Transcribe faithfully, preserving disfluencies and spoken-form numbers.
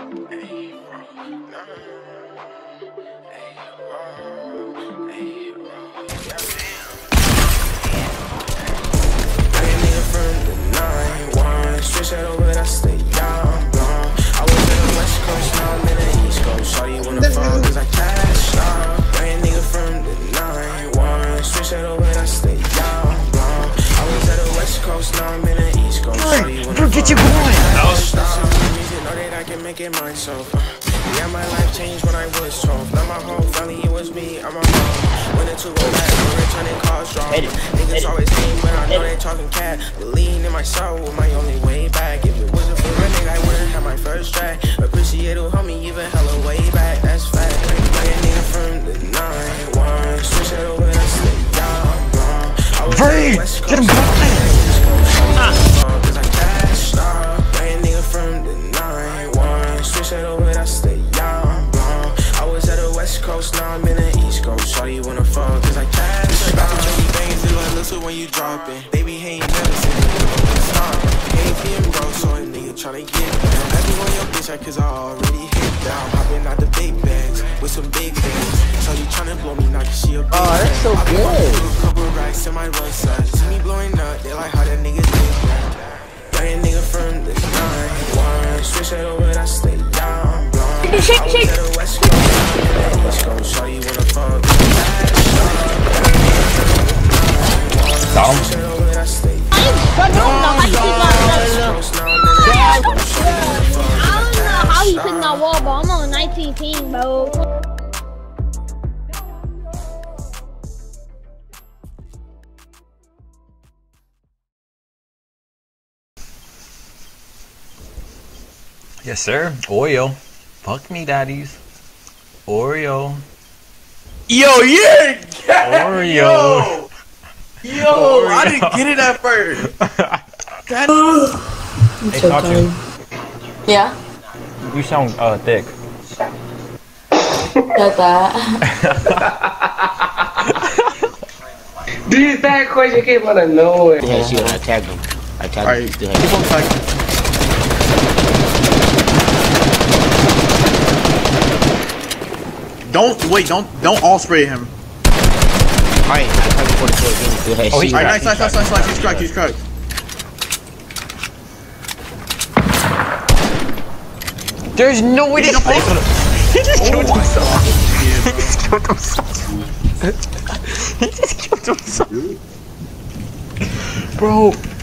Switch that over, I stay young, blonde. I was in the West Coast, now I'm in the East Coast. Shawty wanna fall cause I cashed out. Brand nigga from the nine one. Switch that over, I stay young, blonde. I was at the West Coast, now I'm in the East Coast. Shawty wanna fall. Get your boy. Know that I can make it myself. Yeah, my life changed when I was twelve. Now my whole family, it was me, I'm a mom. When the two go back, we're returning cars drop. Niggas always hate when I know they talking cat. Believe in myself with my only way back. If it wasn't for running, I wouldn't have my first track. Appreciate it, help me even hella way back. That's fact. Like a nigga from the nine one. Switch it over, that's the young blonde. I was at the West Coast, cause I cashed out. Like a nigga from the nine one. Switch it over, that's the young blonde. I was at the West Coast, now I'm in the East Coast. Shawty wanna fall cause I cashed out. Things do like listen when you drop it. Baby, he ain't never seen it. Stop. Ain't feeling bro, so a nigga tryna get it. I be on your bitch, cause I already hit down. Hopping out the big bags with some big things. So you tryna blow me, now she a big. Oh, that's so I good. A couple racks in my run side. See me blowing up, they like how that nigga did that. Like a nigga from the nine one. Switch that over, I stay down, blonde. I was at the West Coast, now the East Coast. So you wanna fuck. Down. I don't know how he's in that wall, but I'm on nineteen team, bro. Yes, sir. Oreo. Fuck me, daddies. Oreo. Yo, yeah! Oreo. Yo! Yo, Oreo. I didn't get it at first. That hey, so Kachi. Yeah? You sound uh, thick. Shut that. Dude, that question came out of nowhere. Yeah, see, I tagged him. I tagged right. him. Still Keep on tagging. Don't wait. Don't don't all spray him. Alright, I tagged him for the four again. Oh, he's Alright, nice, nice, nice, nice, nice. He's cracked. He's cracked. There's no way. He just killed himself. He just killed himself. He just killed himself. Bro.